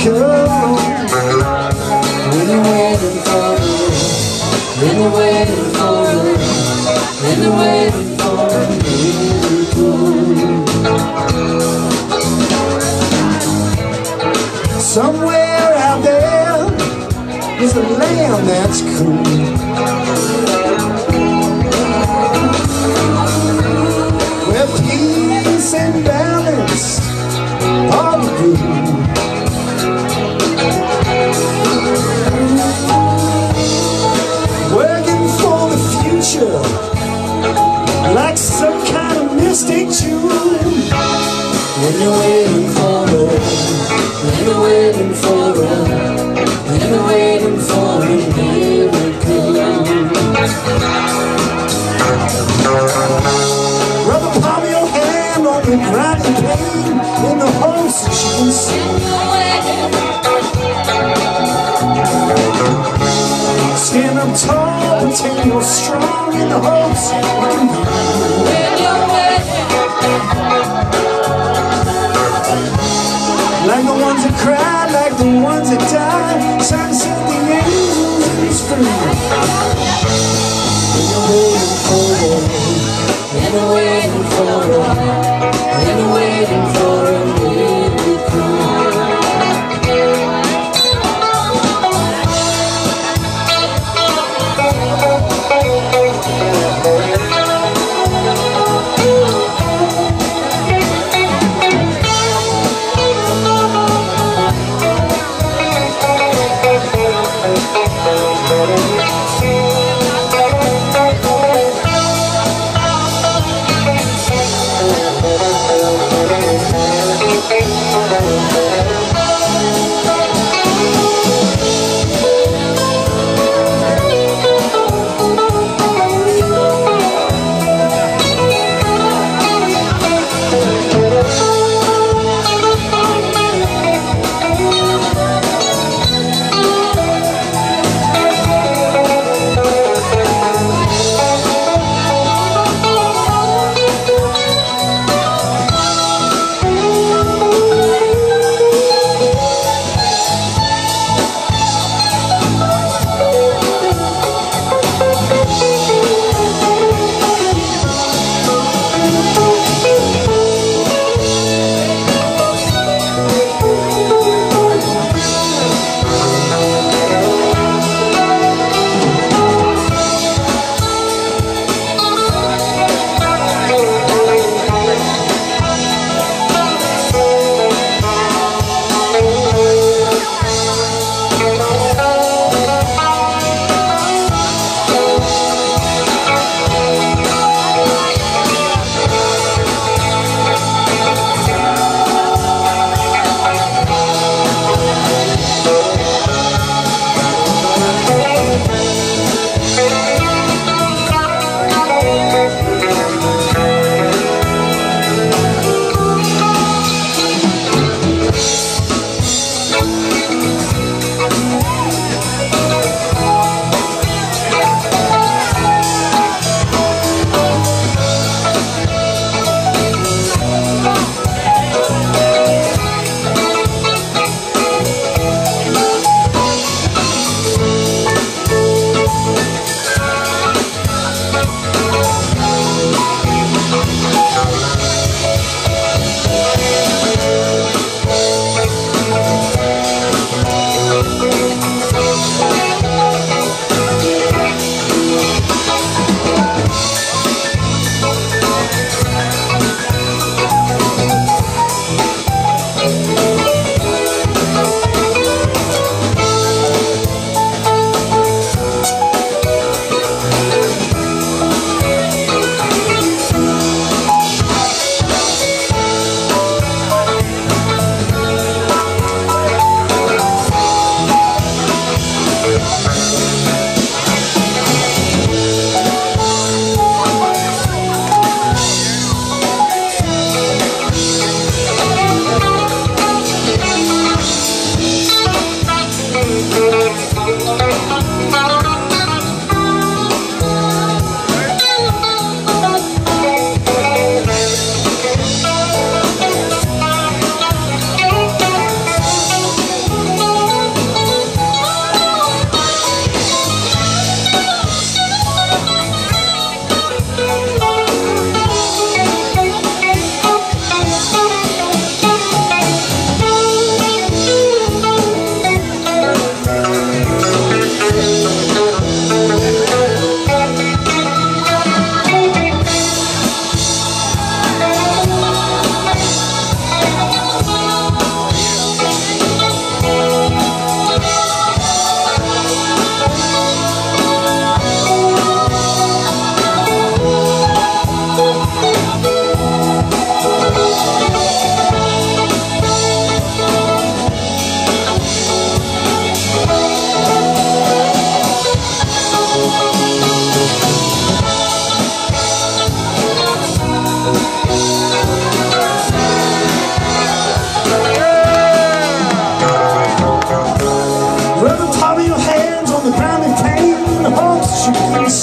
come. When you're waiting for love, when you're waiting for love, when you're waiting for a miracle. Somewhere out there is a land that's cool, where peace and balance are good. Working for the future like some kind of mystic tune. When you're waiting for love, when you're waiting for love, when you're waiting for a miracle. Brother, palm your hand on the grinding pain in the hopes that you can see. Stand up tall, pretend you're strong in the hopes you can be. Like the ones that cry, like the ones that die, sunset the angels in spring. When you're waiting for love, when you're waiting for love, when you're waiting for a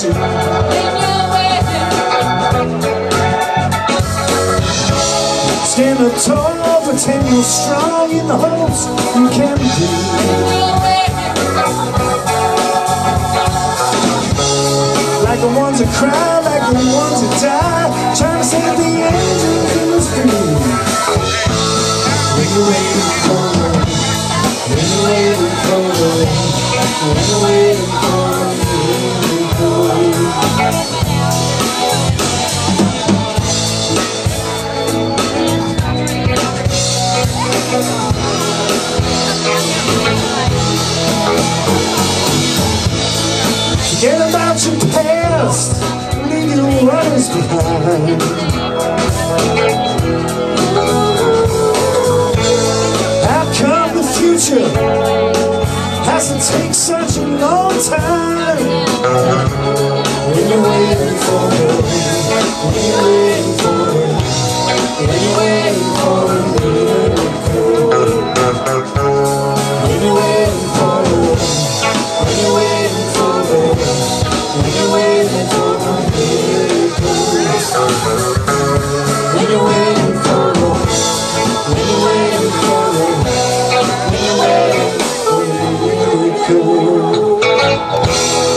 you. Stand up tall, pretend you're strong in the hopes you can be. Like the ones that cry, like the ones that die, trying to set the angels free. When you're waiting for the rain, when you're waiting for the rain, when you're waiting for the miracle. Forget about your past, leave your worries behind. How come the future has to take such a long time? When you're waiting for it, when you're waiting for it, when you're waiting for a miracle. When you're waiting for it, when you're waiting for it, when you're waiting for a miracle. When you're waiting for it, when you're waiting for it, when you're waiting for a miracle.